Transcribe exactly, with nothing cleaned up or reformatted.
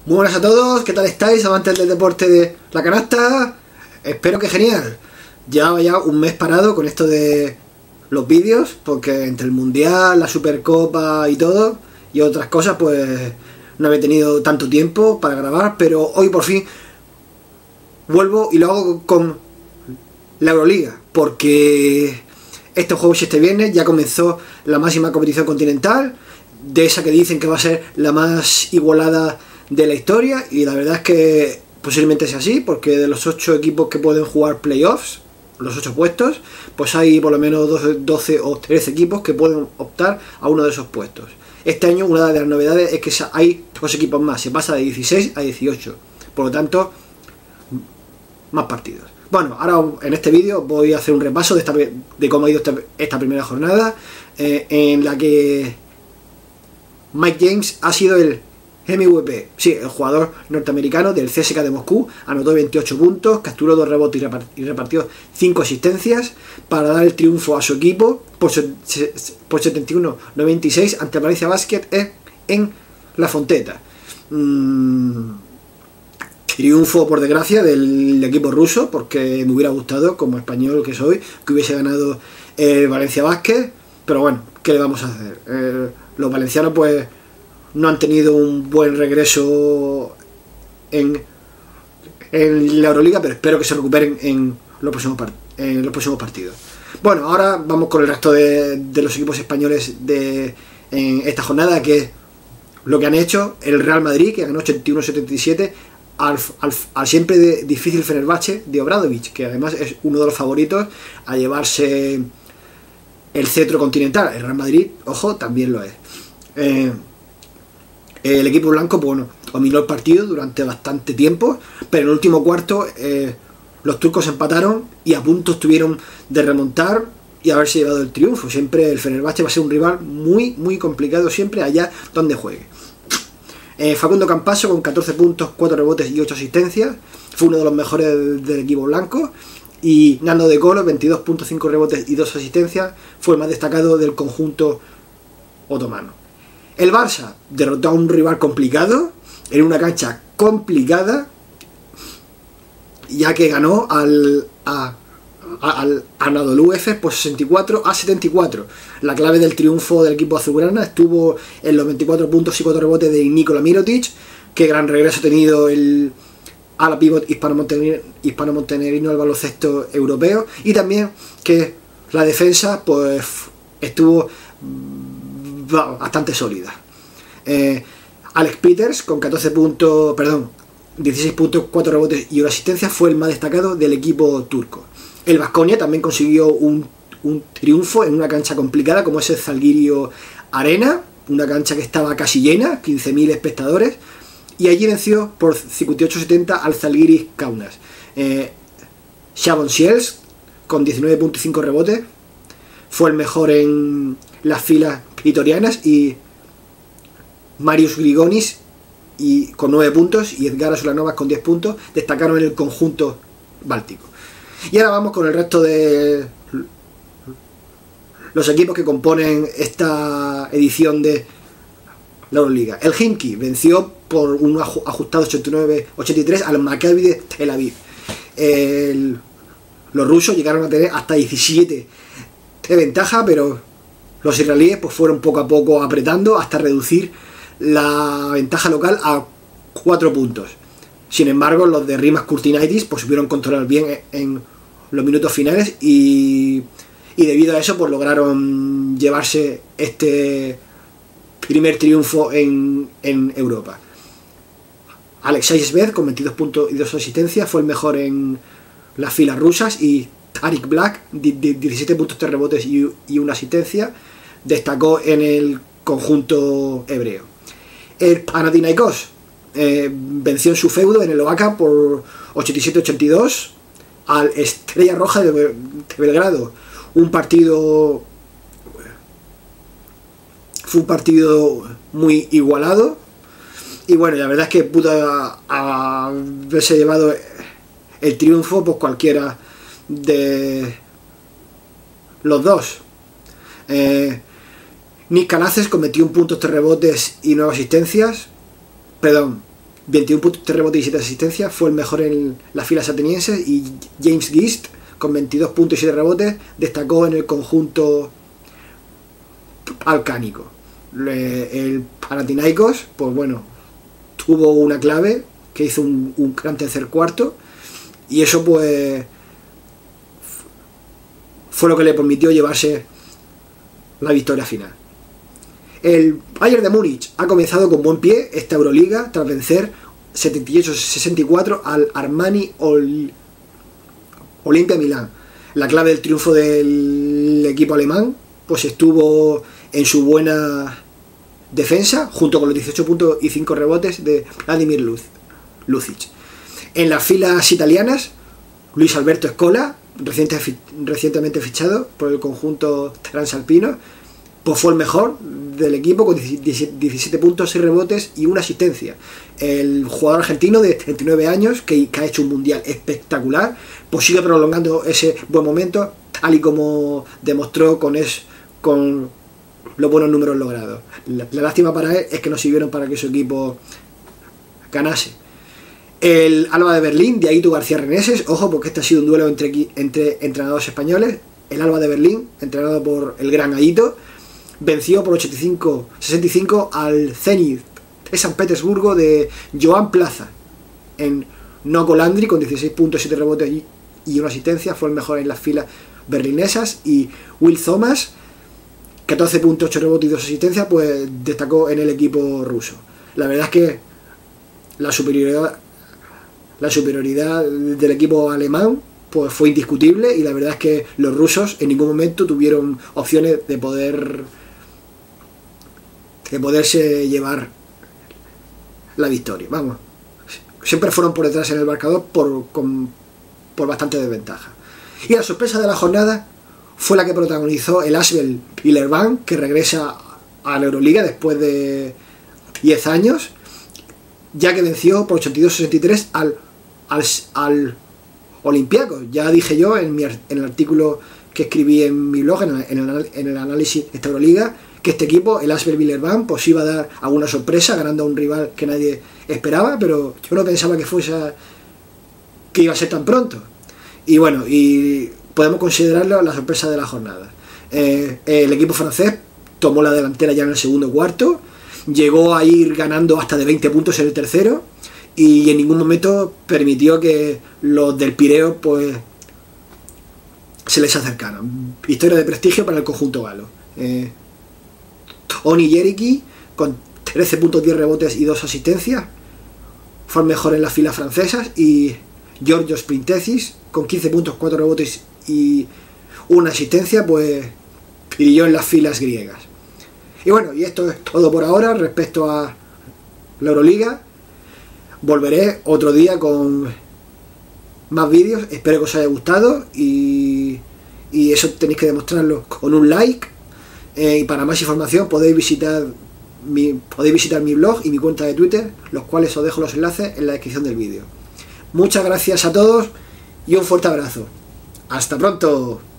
Muy buenas a todos, ¿qué tal estáis, amantes del deporte de la canasta? Espero que genial. Llevaba ya un mes parado con esto de los vídeos, porque entre el Mundial, la Supercopa y todo, y otras cosas, pues no había tenido tanto tiempo para grabar, pero hoy por fin vuelvo y lo hago con la Euroliga, porque este jueves y este viernes ya comenzó la máxima competición continental, de esa que dicen que va a ser la más igualada de la historia, y la verdad es que posiblemente sea así, porque de los ocho equipos que pueden jugar playoffs, los ocho puestos, pues hay por lo menos doce, doce o trece equipos que pueden optar a uno de esos puestos. Este año una de las novedades es que hay dos equipos más, se pasa de dieciséis a dieciocho, por lo tanto más partidos. Bueno, ahora en este vídeo voy a hacer un repaso de, esta, de cómo ha ido esta, esta primera jornada, eh, en la que Mike James ha sido el M V P, sí, el jugador norteamericano del C S K de Moscú. Anotó veintiocho puntos, capturó dos rebotes y repartió cinco asistencias para dar el triunfo a su equipo por, por setenta y uno a noventa y seis ante Valencia Basket en La Fonteta. Mm, triunfo, por desgracia, del equipo ruso, porque me hubiera gustado, como español que soy, que hubiese ganado el Valencia Basket, pero bueno, ¿qué le vamos a hacer? Eh, los valencianos pues no han tenido un buen regreso en, en la Euroliga, pero espero que se recuperen en los próximos, en los próximos partidos. Bueno, ahora vamos con el resto de, de los equipos españoles de en esta jornada, que es lo que han hecho. El Real Madrid, que ganó ochenta y uno a setenta y siete al, al, al siempre de, difícil Fenerbahce de Obradovic, que además es uno de los favoritos a llevarse el cetro continental. El Real Madrid, ojo, también lo es. Eh, El equipo blanco, pues bueno, dominó el partido durante bastante tiempo, pero en el último cuarto eh, los turcos empataron y a punto estuvieron de remontar y haberse llevado el triunfo. Siempre el Fenerbahce va a ser un rival muy, muy complicado, siempre allá donde juegue. Eh, Facundo Campaso con catorce puntos, cuatro rebotes y ocho asistencias, fue uno de los mejores del, del equipo blanco. Y Nando De Colo, veintidós puntos, cinco rebotes y dos asistencias, fue el más destacado del conjunto otomano. El Barça derrotó a un rival complicado, en una cancha complicada, ya que ganó al, a, a, al Anadolu Efes por sesenta y cuatro a setenta y cuatro. La clave del triunfo del equipo azulgrana estuvo en los veinticuatro puntos y cuatro rebotes de Nikola Mirotic. Qué gran regreso ha tenido el ala pívot hispano-montenegrino al baloncesto europeo, y también que la defensa pues estuvo bastante sólida. Eh, Alex Peters con catorce puntos, perdón, dieciséis puntos, cuatro rebotes y una asistencia, fue el más destacado del equipo turco. El Baskonia también consiguió un, un triunfo en una cancha complicada como es el Zalgiris Arena, una cancha que estaba casi llena, quince mil espectadores, y allí venció por cincuenta y ocho a setenta al Zalgiris Kaunas. Eh, Shavon Shields con diecinueve puntos y cinco rebotes fue el mejor en las filas vitorianas, y Marius Grigonis y con nueve puntos y Edgar Asulanovas con diez puntos destacaron en el conjunto báltico. Y ahora vamos con el resto de los equipos que componen esta edición de la Euroliga. El Khimki venció por un ajustado ochenta y nueve a ochenta y tres al Maccabi de Tel Aviv. El, los rusos llegaron a tener hasta diecisiete de ventaja, pero los israelíes pues fueron poco a poco apretando hasta reducir la ventaja local a cuatro puntos. Sin embargo, los de Rimas Kurtinaitis pues supieron controlar bien en los minutos finales, y, y debido a eso pues lograron llevarse este primer triunfo en, en Europa. Alexei Shved con veintidós puntos y dos asistencias fue el mejor en las filas rusas, y Tariq Black, diecisiete puntos, tres rebotes y, y una asistencia, destacó en el conjunto hebreo. El Panathinaikos eh, venció en su feudo en el Oaxaca por ochenta y siete a ochenta y dos al Estrella Roja de, de Belgrado. Un partido fue un partido muy igualado, y bueno, la verdad es que pudo haberse llevado el triunfo pues cualquiera de los dos. eh, Nick Canaces cometió un punto, tres rebotes y nueve asistencias. Perdón, veintiún puntos de rebote y siete asistencias, fue el mejor en las filas atenienses, y James Gist, con veintidós puntos y siete rebotes, destacó en el conjunto balcánico. El Panathinaikos, pues bueno, tuvo una clave que hizo un, un gran tercer cuarto, y eso pues fue lo que le permitió llevarse la victoria final. El Bayern de Múnich ha comenzado con buen pie esta Euroliga tras vencer setenta y ocho a sesenta y cuatro al Armani Ol Olimpia Milán. La clave del triunflujo del equipo alemán pues estuvo en su buena defensa, junto con los dieciocho puntos y cinco rebotes de Vladimir Lucic. En las filas italianas, Luis Alberto Scola, reciente, recientemente fichado por el conjunto transalpino, pues fue el mejor del equipo con diecisiete puntos, seis rebotes y una asistencia. El jugador argentino de treinta y nueve años, que, que ha hecho un mundial espectacular, pues sigue prolongando ese buen momento, tal y como demostró con, es, con los buenos números logrados. La, la lástima para él es que no sirvieron para que su equipo ganase. El Alba de Berlín, de Aito García Reneses, ojo, porque este ha sido un duelo entre, entre entrenadores españoles. El Alba de Berlín, entrenado por el gran Aito, venció por ochenta y cinco a sesenta y cinco al Zenit de San Petersburgo de Joan Plaza. En Noko Landry, con dieciséis puntos, siete rebotes y una asistencia, fue el mejor en las filas berlinesas. Y Will Thomas, catorce puntos, ocho rebotes y dos asistencias, pues destacó en el equipo ruso. La verdad es que la superioridad la superioridad del equipo alemán pues fue indiscutible, y la verdad es que los rusos en ningún momento tuvieron opciones de poder de poderse llevar la victoria. Vamos, siempre fueron por detrás en el marcador por, con, por bastante desventaja. Y la sorpresa de la jornada fue la que protagonizó el Asvel Villeurbanne, que regresa a la Euroliga después de diez años, ya que venció por ochenta y dos a sesenta y tres al, al, al Olympiacos. Ya dije yo en, mi, en el artículo que escribí en mi blog, en el, en el, en el análisis de esta Euroliga, que este equipo, el Asvel Villeurbanne, pues iba a dar alguna sorpresa ganando a un rival que nadie esperaba, pero yo no pensaba que fuese que iba a ser tan pronto. Y bueno, y podemos considerarlo la sorpresa de la jornada. Eh, el equipo francés tomó la delantera ya en el segundo cuarto, llegó a ir ganando hasta de veinte puntos en el tercero, y en ningún momento permitió que los del Pireo pues se les acercaran. Victoria de prestigio para el conjunto galo. Eh, Oni Jerichi, con trece puntos, diez rebotes y dos asistencias, fue el mejor en las filas francesas, y Giorgios Printesis, con quince puntos, cuatro rebotes y una asistencia, pues brilló en las filas griegas. Y bueno, y esto es todo por ahora respecto a la Euroliga. Volveré otro día con más vídeos, espero que os haya gustado, y, y eso tenéis que demostrarlo con un like. Eh, y para más información podéis visitar mi, podéis visitar mi blog y mi cuenta de Twitter, los cuales os dejo los enlaces en la descripción del vídeo. Muchas gracias a todos y un fuerte abrazo. ¡Hasta pronto!